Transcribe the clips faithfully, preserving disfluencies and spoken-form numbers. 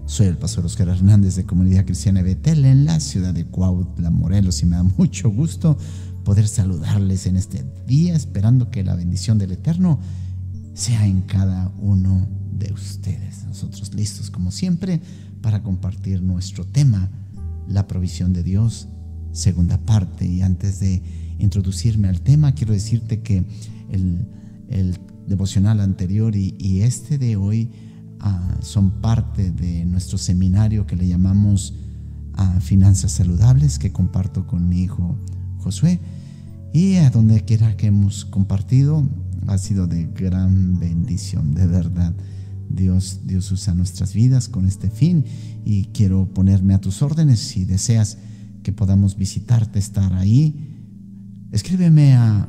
Soy el pastor Oscar Hernández de Comunidad Cristiana Betel en la ciudad de Cuautla, Morelos, y me da mucho gusto poder saludarles en este día, esperando que la bendición del Eterno sea en cada uno de ustedes. Nosotros listos como siempre para compartir nuestro tema, la provisión de Dios, segunda parte. Y antes de introducirme al tema, quiero decirte que el, el devocional anterior y, y este de hoy uh, son parte de nuestro seminario que le llamamos uh, Finanzas Saludables, que comparto con mi hijo Josué, y a donde quiera que hemos compartido ha sido de gran bendición, de verdad. Dios, Dios usa nuestras vidas con este fin, y quiero ponerme a tus órdenes. Si deseas que podamos visitarte, estar ahí, escríbeme a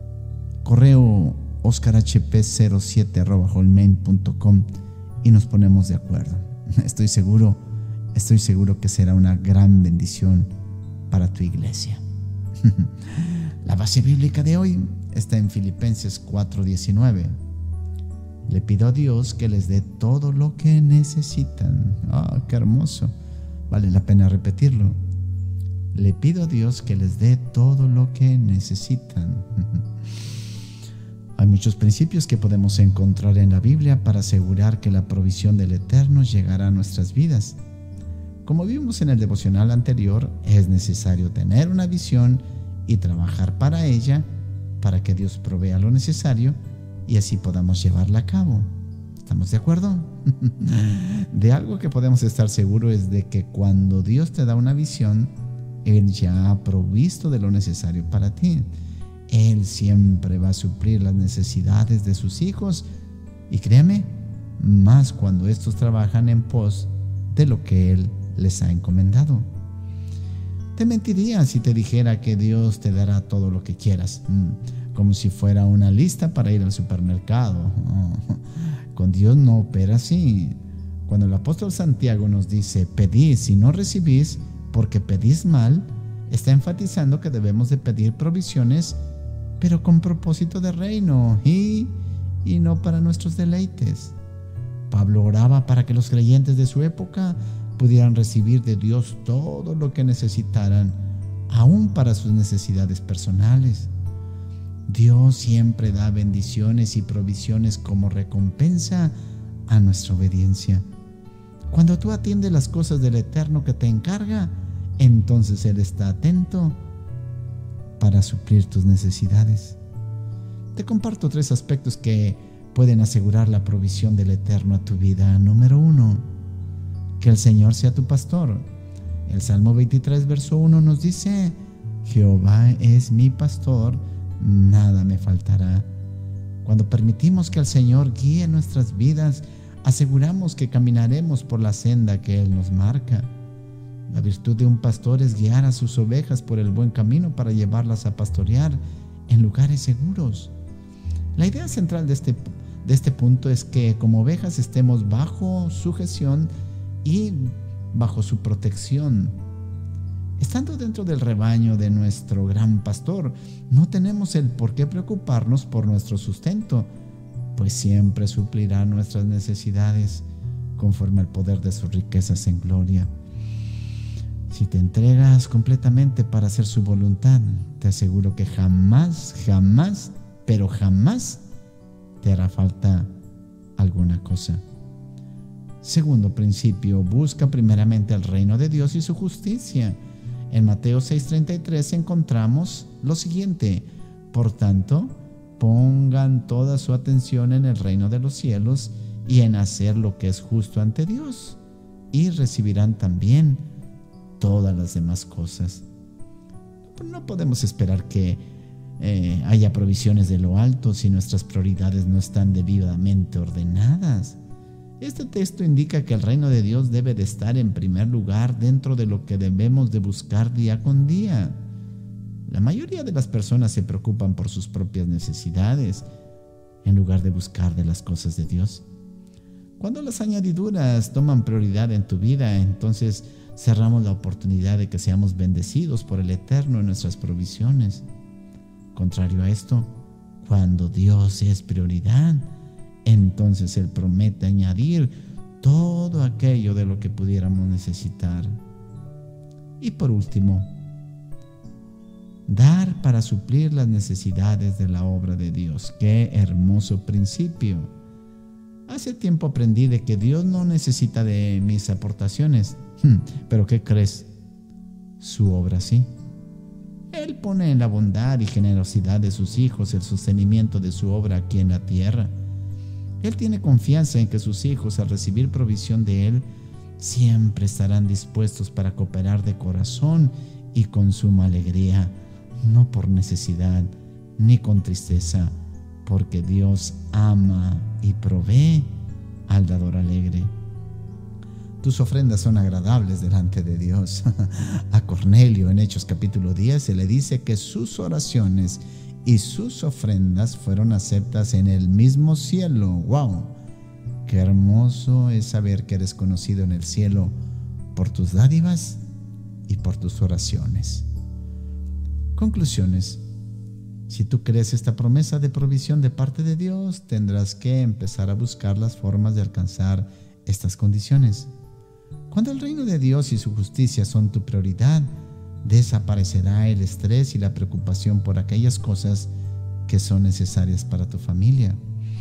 correo oscar h p cero siete arroba hotmail punto com y nos ponemos de acuerdo. Estoy seguro, estoy seguro que será una gran bendición para tu iglesia. La base bíblica de hoy está en Filipenses cuatro diecinueve. Le pido a Dios que les dé todo lo que necesitan. ¡Ah, oh, qué hermoso! Vale la pena repetirlo. Le pido a Dios que les dé todo lo que necesitan. Hay muchos principios que podemos encontrar en la Biblia para asegurar que la provisión del Eterno llegará a nuestras vidas. Como vimos en el devocional anterior, es necesario tener una visión y trabajar para ella, para que Dios provea lo necesario y así podamos llevarla a cabo. ¿Estamos de acuerdo? De algo que podemos estar seguros es de que cuando Dios te da una visión, Él ya ha provisto de lo necesario para ti. Él siempre va a suplir las necesidades de sus hijos, y créeme, más cuando estos trabajan en pos de lo que Él les ha encomendado. Te mentiría si te dijera que Dios te dará todo lo que quieras, como si fuera una lista para ir al supermercado. Con Dios no opera así. Cuando el apóstol Santiago nos dice: pedís y no recibís porque pedís mal, está enfatizando que debemos de pedir provisiones, pero con propósito de reino y, y no para nuestros deleites. Pablo oraba para que los creyentes de su época pudieran recibir de Dios todo lo que necesitaran, aún para sus necesidades personales. Dios siempre da bendiciones y provisiones como recompensa a nuestra obediencia. Cuando tú atiendes las cosas del Eterno que te encarga, entonces Él está atento para suplir tus necesidades. Te comparto tres aspectos que pueden asegurar la provisión del Eterno a tu vida. Número uno, que el Señor sea tu pastor. El Salmo veintitrés, verso uno nos dice: Jehová es mi pastor, nada me faltará. Cuando permitimos que el Señor guíe nuestras vidas, aseguramos que caminaremos por la senda que Él nos marca. La virtud de un pastor es guiar a sus ovejas por el buen camino para llevarlas a pastorear en lugares seguros. La idea central de este, de este punto es que como ovejas estemos bajo sujeción y bajo su protección. Estando dentro del rebaño de nuestro gran pastor, no tenemos el por qué preocuparnos por nuestro sustento, pues siempre suplirá nuestras necesidades conforme al poder de sus riquezas en gloria. Si te entregas completamente para hacer su voluntad, te aseguro que jamás, jamás, pero jamás te hará falta alguna cosa. Segundo principio, busca primeramente el reino de Dios y su justicia. En Mateo seis treinta y tres encontramos lo siguiente: por tanto, pongan toda su atención en el reino de los cielos y en hacer lo que es justo ante Dios, y recibirán también todas las demás cosas. No podemos esperar que eh, haya provisiones de lo alto si nuestras prioridades no están debidamente ordenadas. Este texto indica que el reino de Dios debe de estar en primer lugar dentro de lo que debemos de buscar día con día. La mayoría de las personas se preocupan por sus propias necesidades en lugar de buscar de las cosas de Dios. Cuando las añadiduras toman prioridad en tu vida, entonces cerramos la oportunidad de que seamos bendecidos por el Eterno en nuestras provisiones. Contrario a esto, cuando Dios es prioridad, entonces Él promete añadir todo aquello de lo que pudiéramos necesitar. Y por último, dar para suplir las necesidades de la obra de Dios. ¡Qué hermoso principio! Hace tiempo aprendí de que Dios no necesita de mis aportaciones. ¿Pero qué crees? Su obra sí. Él pone en la bondad y generosidad de sus hijos el sostenimiento de su obra aquí en la tierra. Él tiene confianza en que sus hijos, al recibir provisión de Él, siempre estarán dispuestos para cooperar de corazón y con suma alegría, no por necesidad ni con tristeza, porque Dios ama y provee al dador alegre. Tus ofrendas son agradables delante de Dios. A Cornelio en Hechos capítulo diez se le dice que sus oraciones y sus ofrendas fueron aceptas en el mismo cielo. ¡Wow! Qué hermoso es saber que eres conocido en el cielo por tus dádivas y por tus oraciones. Conclusiones. Si tú crees esta promesa de provisión de parte de Dios, tendrás que empezar a buscar las formas de alcanzar estas condiciones. Cuando el reino de Dios y su justicia son tu prioridad, desaparecerá el estrés y la preocupación por aquellas cosas que son necesarias para tu familia.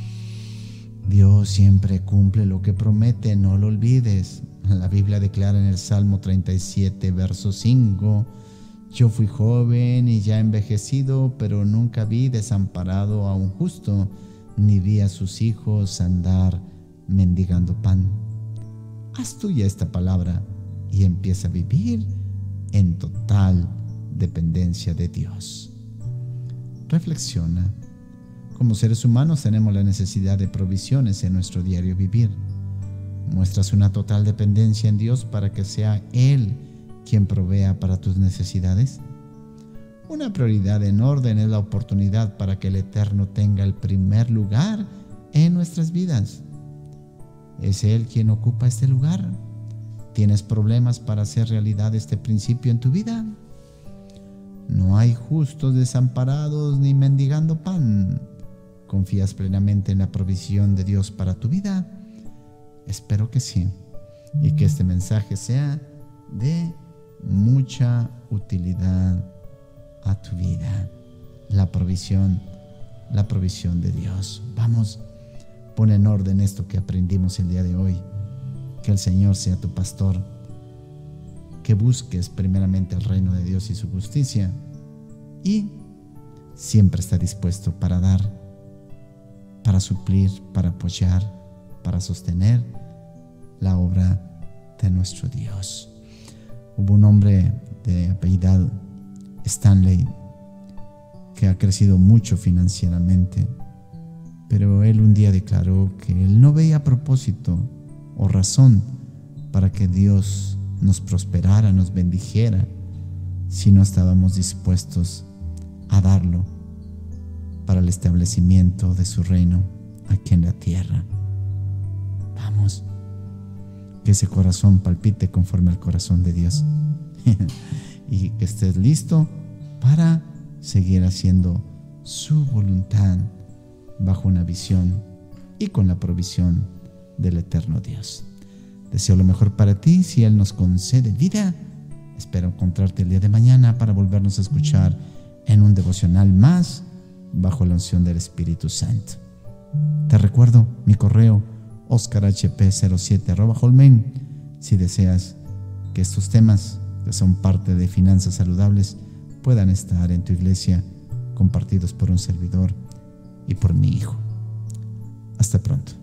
Dios siempre cumple lo que promete, no lo olvides. La Biblia declara en el Salmo treinta y siete, verso cinco: yo fui joven y ya envejecido, pero nunca vi desamparado a un justo, ni vi a sus hijos andar mendigando pan. Haz tuya esta palabra y empieza a vivir en total dependencia de Dios. Reflexiona. Como seres humanos tenemos la necesidad de provisiones en nuestro diario vivir. ¿Muestras una total dependencia en Dios para que sea Él quien provea para tus necesidades? Una prioridad en orden es la oportunidad para que el Eterno tenga el primer lugar en nuestras vidas. ¿Es Él quien ocupa este lugar? ¿Tienes problemas para hacer realidad este principio en tu vida? No hay justos desamparados ni mendigando pan. ¿Confías plenamente en la provisión de Dios para tu vida? Espero que sí, y que este mensaje sea de mucha utilidad a tu vida. La provisión, la provisión de Dios. Vamos, pon en orden esto que aprendimos el día de hoy. Que el Señor sea tu pastor. Que busques primeramente el reino de Dios y su justicia. Y siempre está dispuesto para dar, para suplir, para apoyar, para sostener la obra de nuestro Dios. Hubo un hombre de apellido Stanley que ha crecido mucho financieramente, pero él un día declaró que él no veía propósito o razón para que Dios nos prosperara, nos bendijera, si no estábamos dispuestos a darlo para el establecimiento de su reino aquí en la tierra. Vamos, que ese corazón palpite conforme al corazón de Dios y que estés listo para seguir haciendo su voluntad bajo una visión y con la provisión del eterno Dios. Deseo lo mejor para ti. Si Él nos concede vida, espero encontrarte el día de mañana para volvernos a escuchar en un devocional más bajo la unción del Espíritu Santo. Te recuerdo mi correo oscar h p cero siete arroba hotmail si deseas que estos temas que son parte de finanzas saludables puedan estar en tu iglesia compartidos por un servidor y por mi hijo. Hasta pronto.